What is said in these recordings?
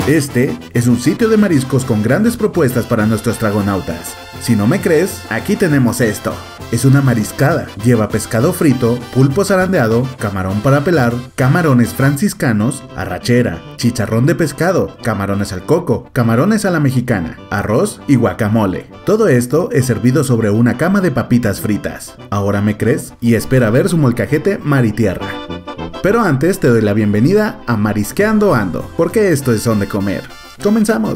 Este es un sitio de mariscos con grandes propuestas para nuestros dragonautas. Si no me crees, aquí tenemos esto. Es una mariscada. Lleva pescado frito, pulpo zarandeado, camarón para pelar, camarones franciscanos, arrachera, chicharrón de pescado, camarones al coco, camarones a la mexicana, arroz y guacamole. Todo esto es servido sobre una cama de papitas fritas. ¿Ahora me crees? Y espera ver su molcajete mar y tierra. Pero antes te doy la bienvenida a Marisqueando Ando, porque esto es Son de Comer. ¡Comenzamos!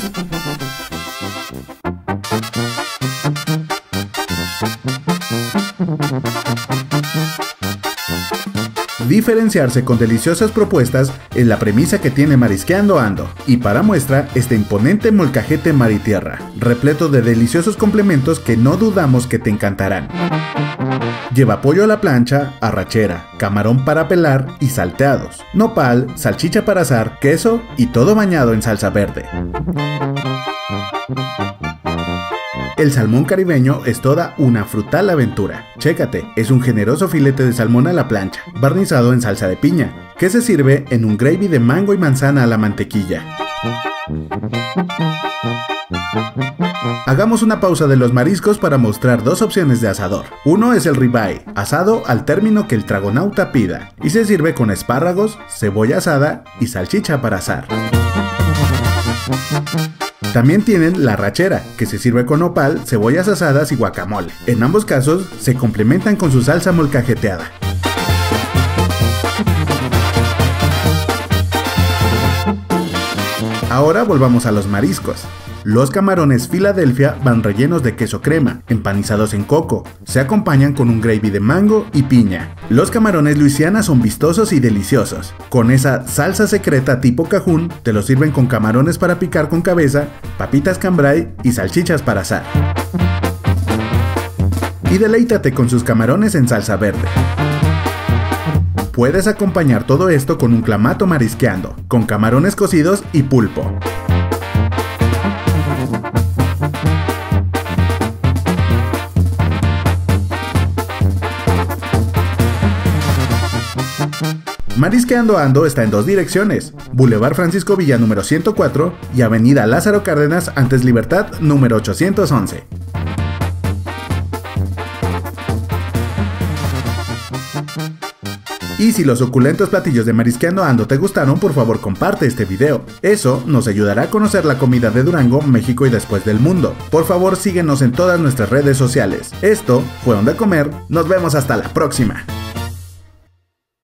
Diferenciarse con deliciosas propuestas es la premisa que tiene Marisqueando Ando, y para muestra este imponente molcajete mar y tierra, repleto de deliciosos complementos que no dudamos que te encantarán. Lleva pollo a la plancha, arrachera, camarón para pelar y salteados, nopal, salchicha para asar, queso y todo bañado en salsa verde. El salmón caribeño es toda una frutal aventura. Chécate, es un generoso filete de salmón a la plancha, barnizado en salsa de piña, que se sirve en un gravy de mango y manzana a la mantequilla. Hagamos una pausa de los mariscos para mostrar dos opciones de asador. Uno es el ribeye, asado al término que el dragonauta pida, y se sirve con espárragos, cebolla asada y salchicha para asar. También tienen la arrachera, que se sirve con nopal, cebollas asadas y guacamole. En ambos casos, se complementan con su salsa molcajeteada. Ahora volvamos a los mariscos. Los camarones Philadelphia van rellenos de queso crema, empanizados en coco. Se acompañan con un gravy de mango y piña. Los camarones Luisiana son vistosos y deliciosos. Con esa salsa secreta tipo cajún, te los sirven con camarones para picar con cabeza, papitas cambray y salchichas para asar. Y deleítate con sus camarones en salsa verde. Puedes acompañar todo esto con un clamato marisqueando, con camarones cocidos y pulpo. Marisqueando Ando está en dos direcciones, Boulevard Francisco Villa número 104 y Avenida Lázaro Cárdenas antes Libertad número 811. Y si los suculentos platillos de Marisqueando Ando te gustaron, por favor comparte este video. Eso nos ayudará a conocer la comida de Durango, México y después del mundo. Por favor síguenos en todas nuestras redes sociales. Esto fue Son de Comer, nos vemos hasta la próxima.